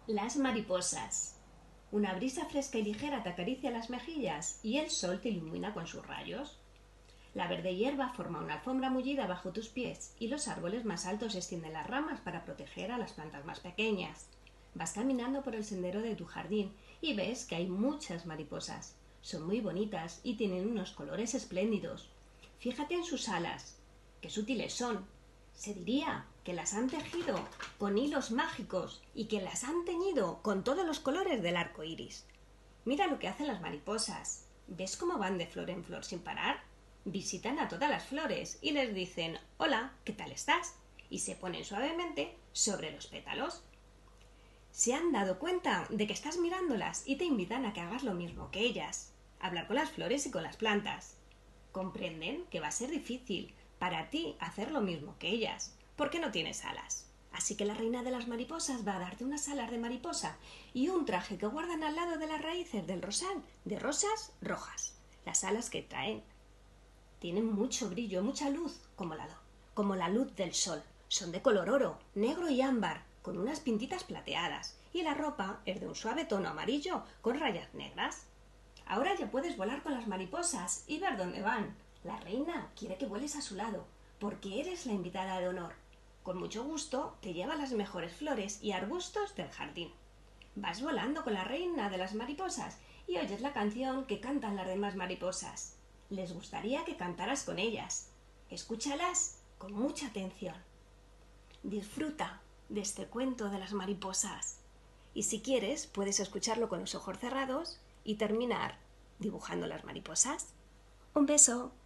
Las mariposas. Una brisa fresca y ligera te acaricia las mejillas y el sol te ilumina con sus rayos. La verde hierba forma una alfombra mullida bajo tus pies y los árboles más altos extienden las ramas para proteger a las plantas más pequeñas. Vas caminando por el sendero de tu jardín y ves que hay muchas mariposas. Son muy bonitas y tienen unos colores espléndidos. Fíjate en sus alas. Qué sutiles son. Se diría que las han tejido con hilos mágicos y que las han teñido con todos los colores del arco iris. Mira lo que hacen las mariposas. ¿Ves cómo van de flor en flor sin parar? Visitan a todas las flores y les dicen «Hola, ¿qué tal estás?» y se ponen suavemente sobre los pétalos. Se han dado cuenta de que estás mirándolas y te invitan a que hagas lo mismo que ellas, hablar con las flores y con las plantas. Comprenden que va a ser difícil para ti hacer lo mismo que ellas, porque no tienes alas. Así que la reina de las mariposas va a darte unas alas de mariposa y un traje que guardan al lado de las raíces del rosal de rosas rojas. Las alas que traen tienen mucho brillo, mucha luz, como la luz del sol. Son de color oro, negro y ámbar, con unas pintitas plateadas, y la ropa es de un suave tono amarillo con rayas negras. Ahora ya puedes volar con las mariposas y ver dónde van. La reina quiere que vueles a su lado, porque eres la invitada de honor. Con mucho gusto te lleva las mejores flores y arbustos del jardín. Vas volando con la reina de las mariposas y oyes la canción que cantan las demás mariposas. Les gustaría que cantaras con ellas. Escúchalas con mucha atención. Disfruta de este cuento de las mariposas. Y si quieres, puedes escucharlo con los ojos cerrados y terminar dibujando las mariposas. Un beso.